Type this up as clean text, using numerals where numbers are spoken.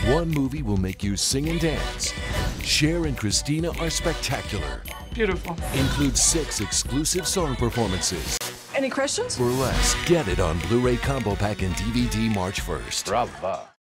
One movie will make you sing and dance. Cher and Christina are spectacular. Beautiful. Includes 6 exclusive song performances. Any questions? Burlesque. Get it on Blu-ray Combo Pack and DVD March 1st. Brava.